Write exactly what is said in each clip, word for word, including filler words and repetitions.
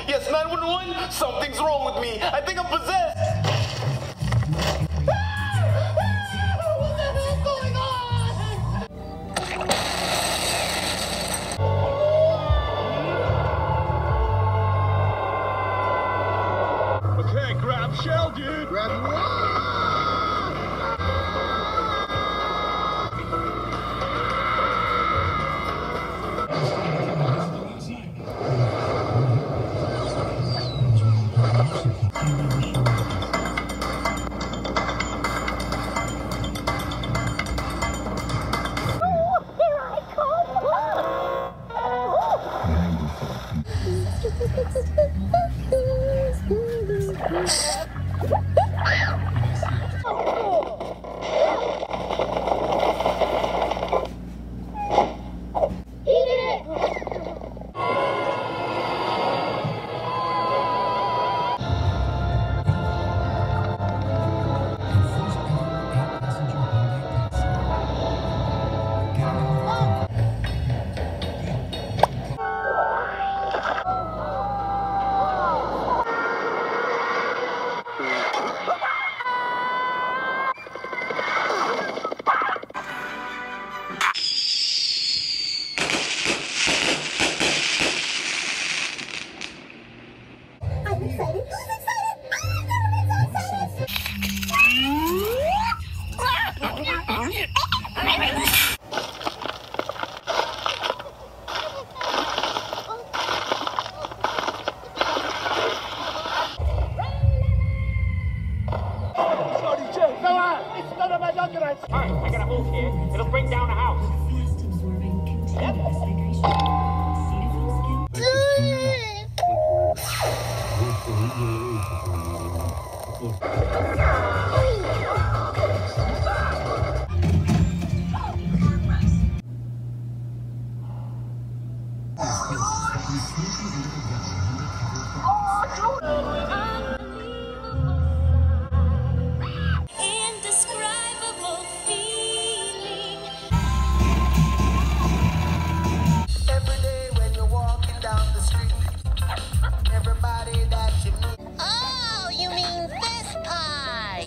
Yes, nine one one, something's wrong with me. I think I'm possessed. What the hell's going on? Okay, grab shell, dude. Grab what? I'm excited. I'm excited. I'm so excited. Alright, I gotta move here. It'll bring down a house. Indescribable feeling. Every day when you're walking down the street, everybody that you meet. Oh, you mean this pie?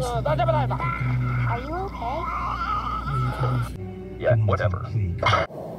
Are you okay? Yeah, whatever.